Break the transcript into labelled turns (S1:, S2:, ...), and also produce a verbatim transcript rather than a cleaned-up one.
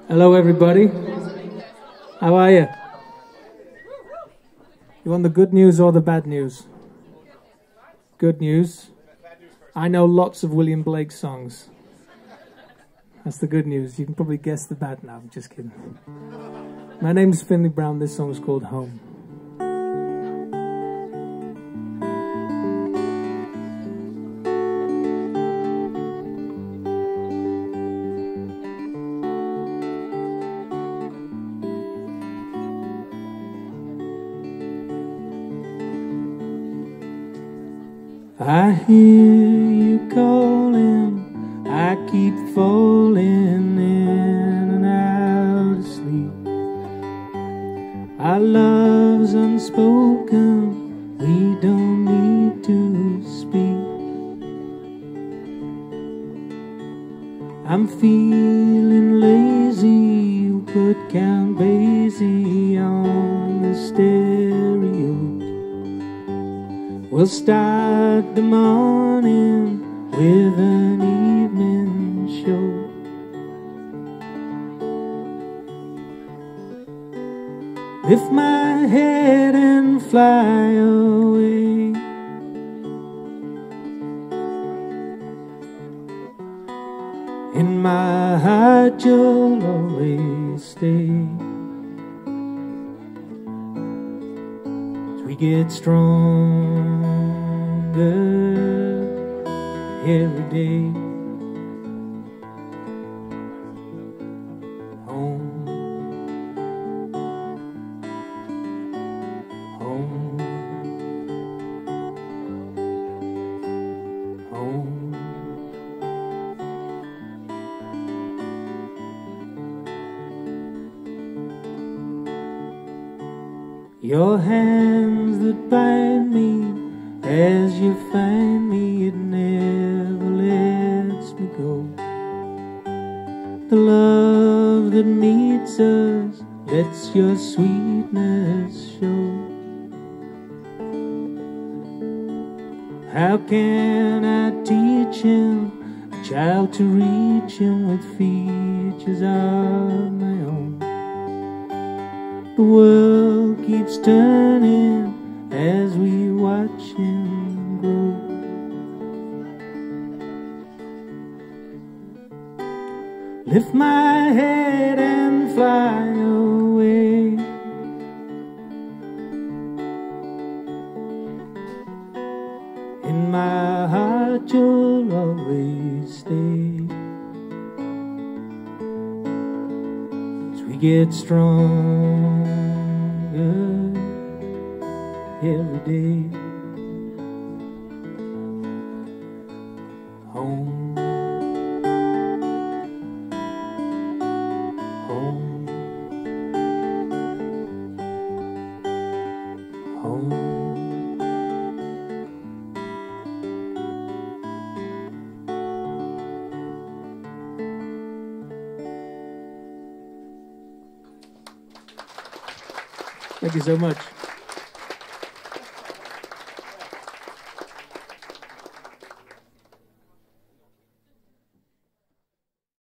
S1: Hello, everybody. How are you? You want the good news or the bad news? Good news. I know lots of William Blake songs. That's the good news. You can probably guess the bad now. I'm just kidding. My name's Finley Brown. This song is called Home. I hear you calling, I keep falling in and out of sleep. Our love's unspoken, we don't need to speak. I'm feeling lazy, you put Count Basie on the stereo. We'll start the morning with an evening show. Lift my head and fly away. In my heart you'll always stay. We get stronger every day. Home, home, home. Your hands that bind me, as you find me, it never lets me go. The love that meets us lets your sweetness show. How can I teach him, a child to reach him with features of my own? The world keeps turning as we watch him grow. Lift my head and fly away. In my heart you'll always stay. As we get strong every day. Home, home, home. Thank you so much.